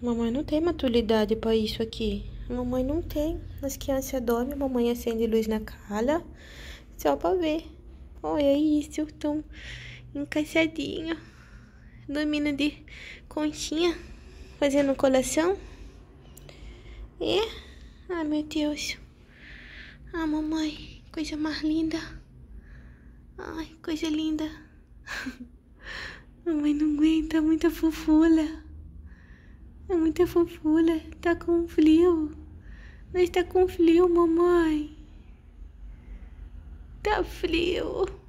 Mamãe não tem maturidade pra isso aqui. Mamãe não tem. As crianças dormem, mamãe acende luz na cara. Só pra ver. Olha isso, tão encaixadinho. Dormindo de conchinha. Fazendo coração. É? Ai, meu Deus. Ah, mamãe. Coisa mais linda. Ai, coisa linda. Mamãe não aguenta, muita fofura. É muita fofura. Tá com frio. Mas tá com frio, mamãe. Tá frio.